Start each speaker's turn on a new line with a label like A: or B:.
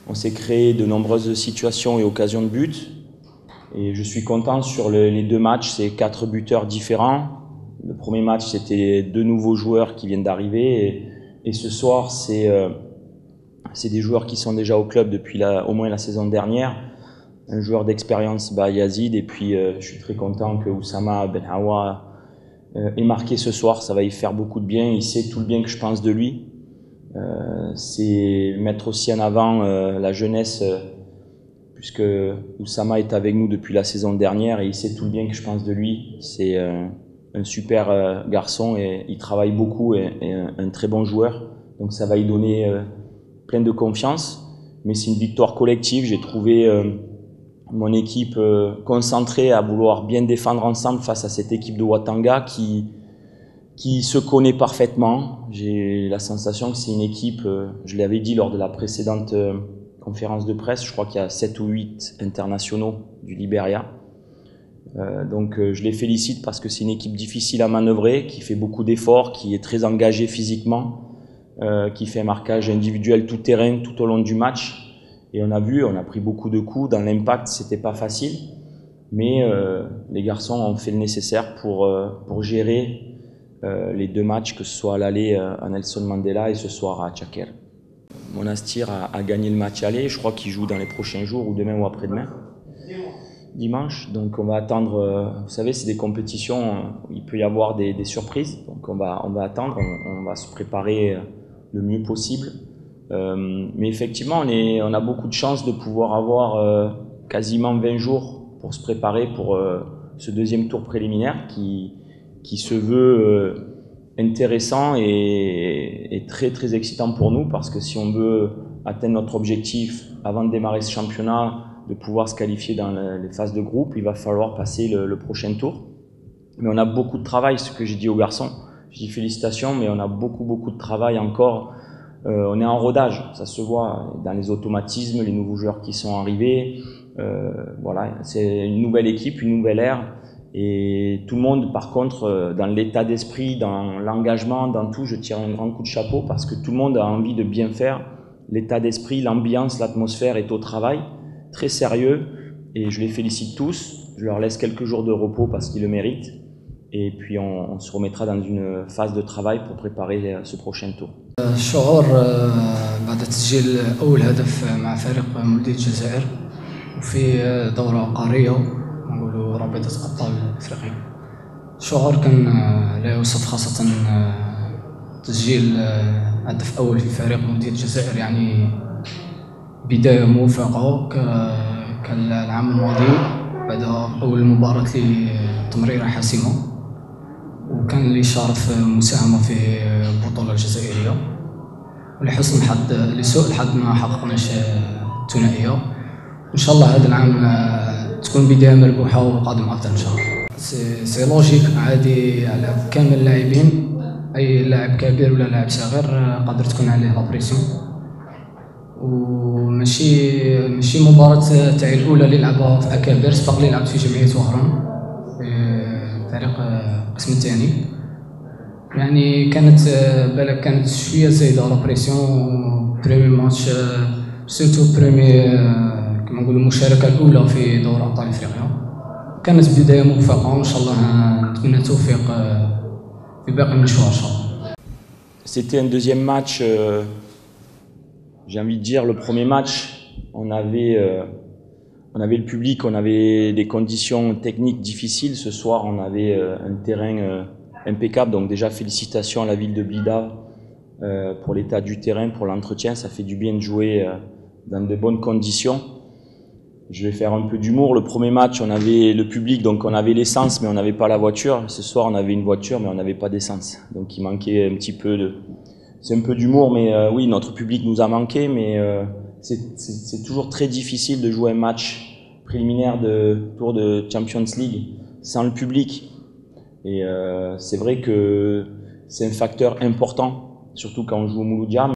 A: On s'est créé de nombreuses situations et occasions de but. Et je suis content sur les deux matchs, c'est 4 buteurs différents. Le premier match, c'était 2 nouveaux joueurs qui viennent d'arriver. Et ce soir, c'est des joueurs qui sont déjà au club depuis au moins la saison dernière. Un joueur d'expérience, Yazid. Et puis, je suis très content que Oussama Benhawa ait marqué ce soir. Ça va y faire beaucoup de bien. Il sait tout le bien que je pense de lui. C'est mettre aussi en avant la jeunesse, puisque Oussama est avec nous depuis la saison dernière et il sait tout le bien que je pense de lui. C'est un super garçon et il travaille beaucoup et un très bon joueur. Donc ça va y donner plein de confiance. Mais c'est une victoire collective. J'ai trouvé mon équipe concentrée à vouloir bien défendre ensemble face à cette équipe de Ouattanga qui se connaît parfaitement. J'ai la sensation que c'est une équipe, je l'avais dit lors de la précédente conférence de presse, je crois qu'il y a 7 ou 8 internationaux du Libéria. Donc je les félicite parce que c'est une équipe difficile à manœuvrer, qui fait beaucoup d'efforts, qui est très engagée physiquement, qui fait un marquage individuel tout terrain tout au long du match. Et on a vu, on a pris beaucoup de coups. Dans l'impact, c'était pas facile, mais les garçons ont fait le nécessaire pour gérer les 2 matchs, que ce soit à l'aller à Nelson Mandela et ce soir à Tchaker. Monastir a gagné le match aller, je crois qu'il joue dans les prochains jours, ou demain ou après-demain, dimanche. Donc on va attendre, vous savez, c'est des compétitions, il peut y avoir des surprises, donc on va attendre, on va se préparer le mieux possible. Mais effectivement, on a beaucoup de chance de pouvoir avoir quasiment 20 jours pour se préparer pour ce 2e tour préliminaire qui se veut intéressant et très très excitant pour nous, parce que si on veut atteindre notre objectif avant de démarrer ce championnat, de pouvoir se qualifier dans les phases de groupe, il va falloir passer le prochain tour. Mais on a beaucoup de travail, ce que j'ai dit aux garçons. Je dis félicitations, mais on a beaucoup de travail encore. On est en rodage, ça se voit dans les automatismes, les nouveaux joueurs qui sont arrivés. Voilà, c'est une nouvelle équipe, une nouvelle ère. Et tout le monde, par contre, dans l'état d'esprit, dans l'engagement, dans tout, je tire un grand coup de chapeau parce que tout le monde a envie de bien faire. L'état d'esprit, l'ambiance, l'atmosphère est au travail, très sérieux. Et je les félicite tous. Je leur laisse quelques jours de repos parce qu'ils le méritent. Et puis on se remettra dans une phase de travail pour préparer ce prochain tour.
B: الشعور بعد تسجيل أول هدف مع فريق مولودية الجزائر وفي دورة قارية نقولوا رابطة أبطال أفريقيا. الشعور كان لا يوصف، خاصة تسجيل هدف أول في فريق مولودية الجزائر، يعني بداية موفقة كالعام الماضي بعد أول مباراة لتمريرة حاسمة، وكان اللي شارف مساهمة في البطولة الجزائرية، ولحسن الحظ لسوء الحظ ما حققناش الثنائية. إن شاء الله هذا العام تكون بداية مربوحة وقادم أكثر إن شاء الله. سي لوجيك، عادي على كامل اللاعبين، أي لاعب كبير ولا لاعب صغير قادر تكون عليه لابريسيون، وماشي مباراة تاعي الأولى اللي لعبها في أكابر، سبق لي لعبت في جمعية وهران في فريق القسم الثاني، يعني كانت شوية زايدة لابريسيون. بريمي ماتش سيرتو بريمي كما نقولوا المشاركة الأولى في دوري أبطال أفريقيا، كانت بداية موفقة وإن شاء الله نتمنى التوفيق في باقي المشوار إن شاء الله.
A: C'était un deuxième match, j'ai envie de dire, le premier match, on avait le public, on avait des conditions techniques difficiles. Ce soir, on avait un terrain impeccable. Donc déjà, félicitations à la ville de Blida pour l'état du terrain, pour l'entretien. Ça fait du bien de jouer dans de bonnes conditions. Je vais faire un peu d'humour. Le premier match, on avait le public, donc on avait l'essence, mais on n'avait pas la voiture. Ce soir, on avait une voiture, mais on n'avait pas d'essence. Donc il manquait un petit peu de... C'est un peu d'humour, mais oui, notre public nous a manqué, mais c'est toujours très difficile de jouer un match préliminaire de tour de Champions League sans le public. Et c'est vrai que c'est un facteur important, surtout quand on joue au Mouloudia.